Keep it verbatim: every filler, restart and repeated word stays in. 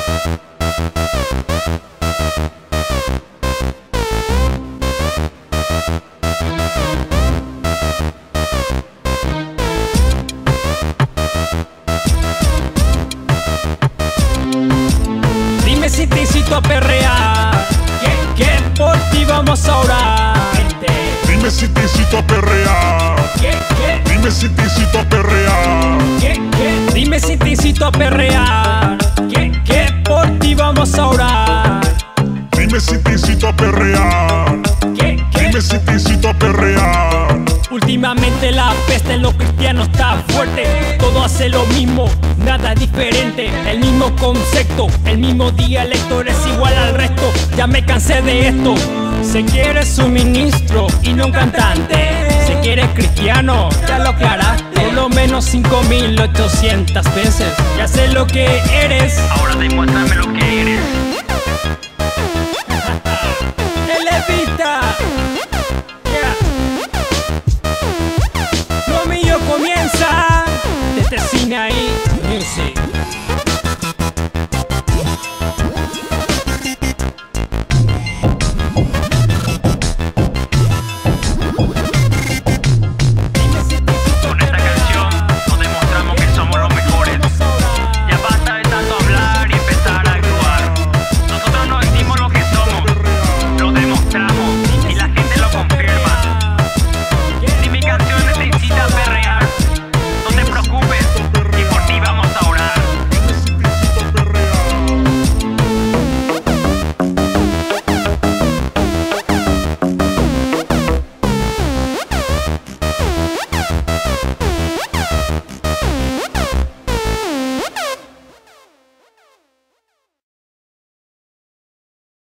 Dime si te incito a perrear, que, que por ti vamos a orar. Dime si te incito a perrear. Que, que, Dime si te incito a perrear. que, que, dime si te incito a perrear, que, que por ti vamos a orar. Dime si te incito a perrear. Que, que, Dime si te incito a perrear. últimamente la peste en los cristianos está fuerte. Todo hace lo mismo, nada diferente. El mismo concepto, el mismo dialecto. Eres igual al resto, ya me cansé de esto. Se quiere su ministro y no un cantante. Se quiere cristiano, ya lo aclaraste. Por lo menos cinco mil ochocientas veces. Ya sé lo que eres, ahora demuéstrame lo que eres. El Levita. Lo mío comienza desde Sinaí Music.